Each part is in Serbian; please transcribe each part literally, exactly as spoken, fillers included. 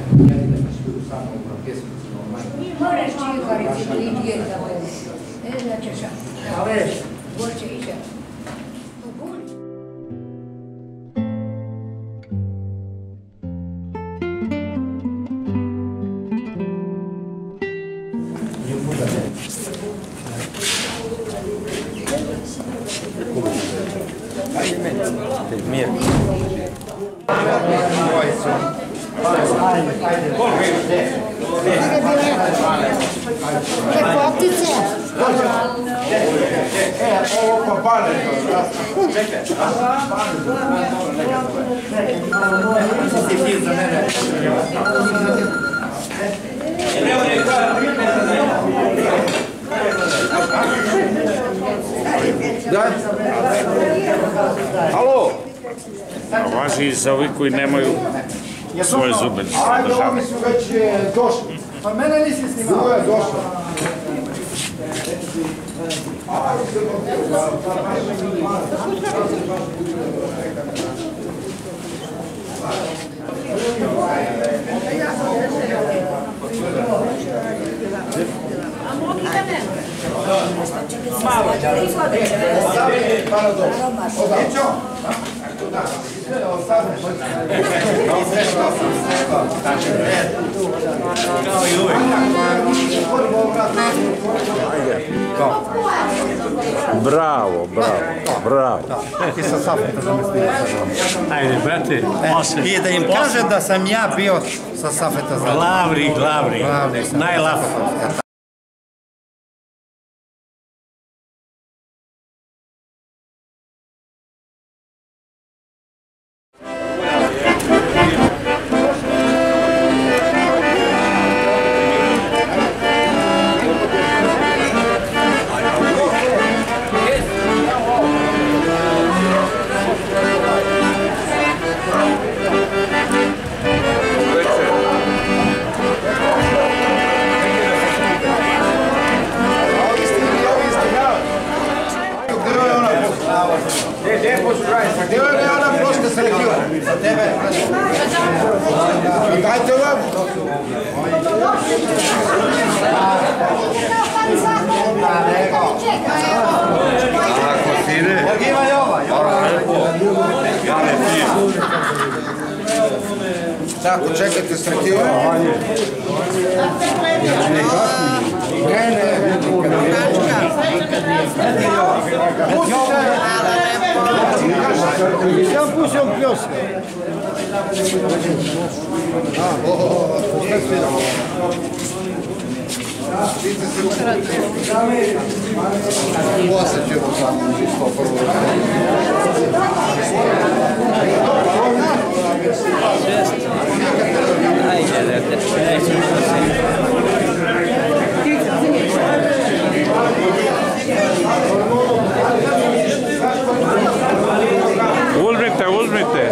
jedine poštuju samo u pjesmicu. Moraš čikariti lidije za ovo. Ne značeš, Ale, hoće iće. Mir. Ljepotice. ovo pa pale to. Čekaj. Ti za mene. Alo? Važi i za ovi koji nemaju svoje zube. Ajde, ovi su već došli. Pa mene nisi snimao. Ovo je došlo. Malo. Bravo, bravo, bravo. Ti sa Safetom zamislio. Ajde, brate, osam. I da im kaže da sam ja bio sa Safeta za... Glavri, glavri, najlaf. Gdje je ona prošla selektiva? Za tebe. Dajte vam. Ako sire... Ima i ova. Tako, čekajte selektiva. Ne, ne. Ja pustio u pljoska. Osjećamo samo čisto prvo. Uzmite, uzmite.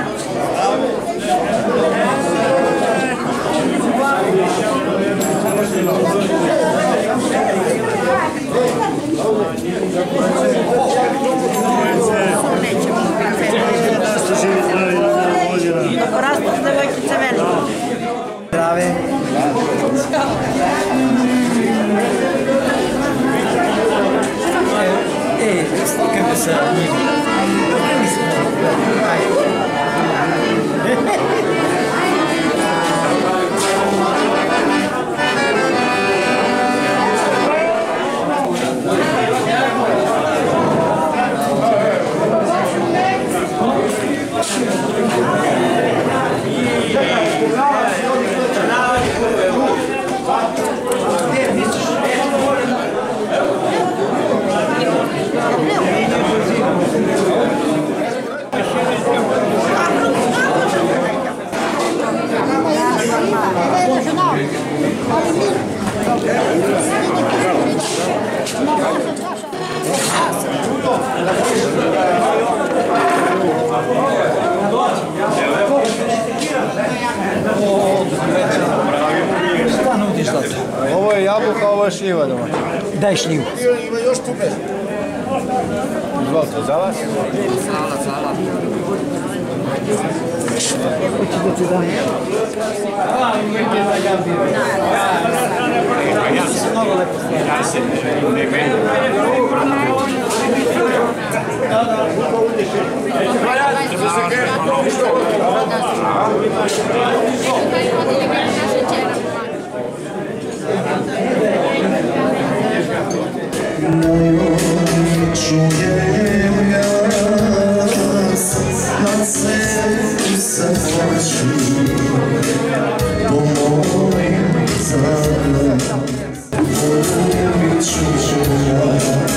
Porastite devojkice velike. Zdrave. E, kako se njima. Šta nudiš da se? Ovo je jabuka, ovo je šljiva doma. Daj šljivu. Ima još tu bez. Izvolite, za vas? Sala, sala. Čujem jas nad sebi se plaći po mojim zadnjim uvijek čuđenja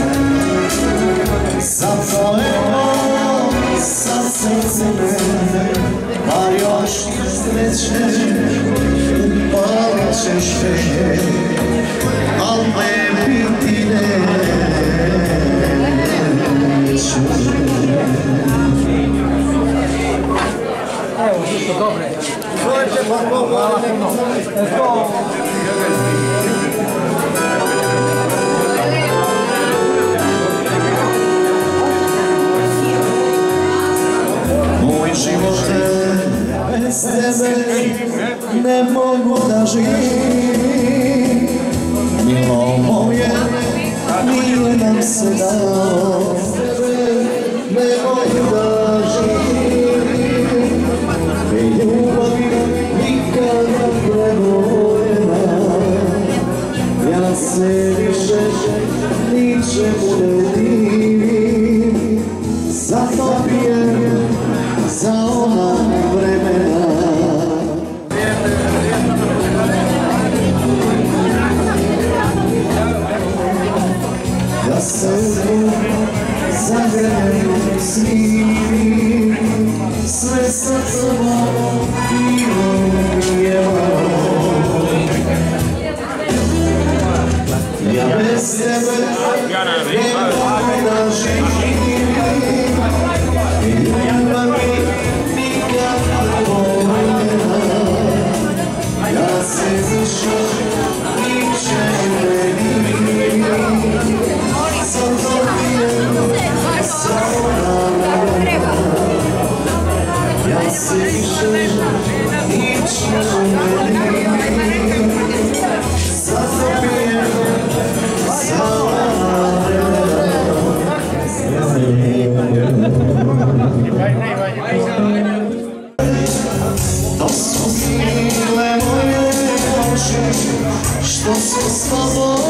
zapaleno sa srcem bar još sreće upalit ćeš te al me biti Evo, isto dobre. Izvolite, pa hvala puno. Moj život bez tebe ne mogu da živim. Milo moje, mile nam se dao, ne mogu da živim. I ljubav nikada prevoljena, ja se više ničemu ne divim. Zato pijem za ona vremena. Da se u zagrljaju snimim, sve sa tobom bilo je malo. Ja bez tebe ne mogu da živim, i ljubav mi nikad prevoljena. Ja se više ničemu ne divim. Ja se više ničemu ne divim, zato pijem za ona vremena. To su bile moje oči, što su s tobom.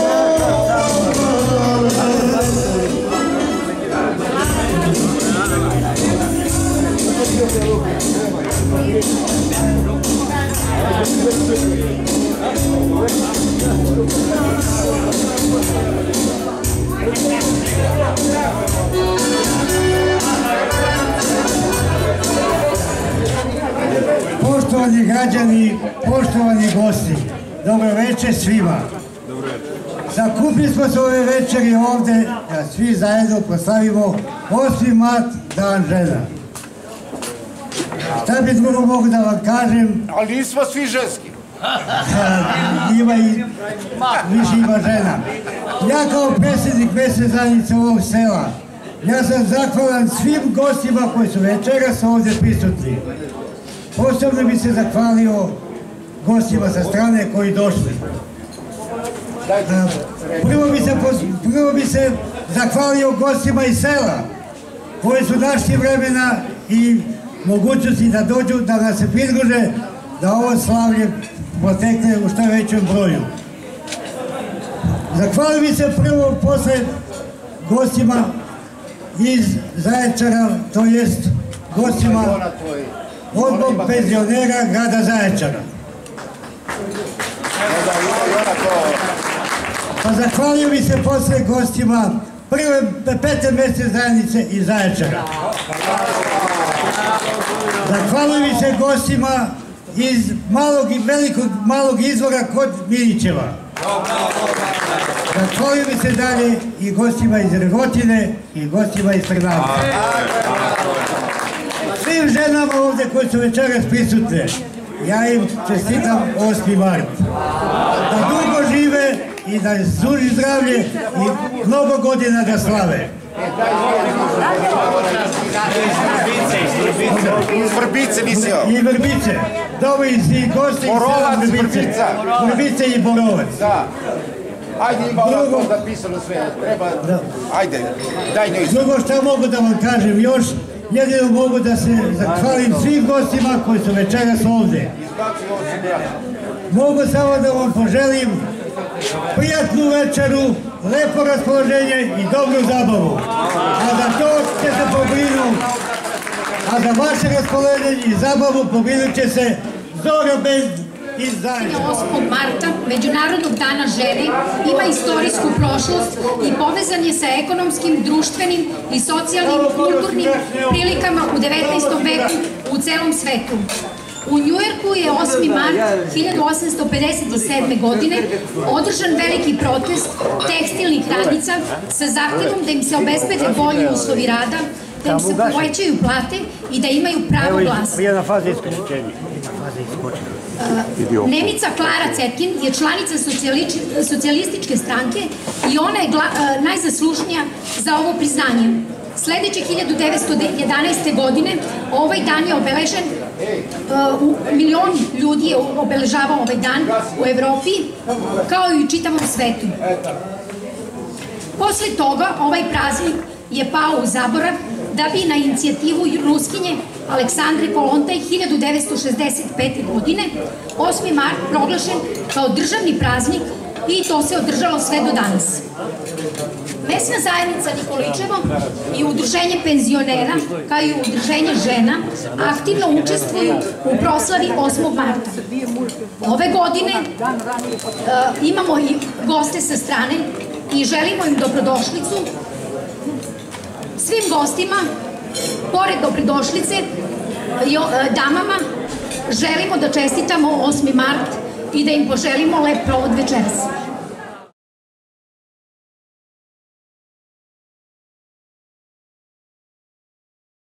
Poštovani građani, poštovani gosti, dobro večer svima. Sakupili smo se ove večeri ovdje da svi zajedno proslavimo osmi mart, dan žena. Šta bi drugo mogu da vam kažem? Ali nismo svi ženski. Ima i više ima žena. Ja kao predsjednik mesne zajednice ovog sela, ja sam zahvalan svim gostima koji su večeras ovdje prisutni. Posebno bi se zahvalio gostima sa strane koji došli. Prvo bi se, prvo bi se zahvalio gostima iz sela koji su našli vremena i mogućnosti da dođu, da nas se pridruže, da ovo slavlje potekne u što većem broju. Zahvalio bi se prvo posle gostima iz Zaječara, to jest gostima odbor penzionera grada Zaječara. Pa zahvalio bi se posle gostima prve pete mesne zajednice iz Zaječara. Zahvalio bi se gostima iz malog i velikog malog izvora kod Mirićeva. Zahvalio bi se dalje i gostima iz Regotine i gostima iz Trnavca. Svim ženama ovdje koji su večeras prisutne, ja im čestitam osmi mart. Da dugo žive i da zuži zdravlje i mnogo godina da slave. Iz Vrbice nisi ovo. I Vrbice. Dobro, i gosti iz Borovac, Vrbice. Vrbica. Vrbice i Borovac. Da. Ajde, ima ovako napisano sve. Treba, ajde, daj njoj. Drugo što mogu da vam kažem još, jedino mogu da se zahvalim svim gostima koji su večeras ovde. Mogu samo da vam poželim prijatnu večeru, lepo raspoloženje i dobru zabavu. A za to će se pobrinu, a za vaše raspoloženje i zabavu pobrinut će se Zora Band iz Zaječara. osmog marta, Međunarodnog dana žene, ima istorijsku prošlost i povezan je sa ekonomskim, društvenim i socijalnim, kulturnim prilikama u devetnaestom veku u celom svetu. U Njujorku je osmi mart hiljadu osamsto pedeset sedme. godine održan veliki protest tekstilnih radnica sa zahtevom da im se obezbede bolji uslovi rada, da im se povećaju plate i da imaju pravo glasa. Jedna faza isključenja. Nemica Klara Cetkin je članica socijalističke stranke i ona je najzaslužnija za ovo priznanje. Sledeće hiljadu devetsto jedanaeste. godine ovaj dan je obeležen, milion ljudi je obeležavao ovaj dan u Evropi, kao i u čitavom svetu. Posle toga ovaj praznik je pao u zaborav, da bi na inicijativu Ruskinje Aleksandre Kolontaj hiljadu devetsto šezdeset pete. godine osmi mart proglašen kao državni praznik i to se održalo sve do danas. Mesna zajednica Nikoličevo i udruženje penzionera, kao i udruženje žena, aktivno učestvuju u proslavi osmog marta. Ove godine imamo i goste sa strane i želimo im dobrodošlicu. Svim gostima, pored dobrodošlice, damama, želimo da čestitamo osmi mart i da im poželimo lep provod večeras.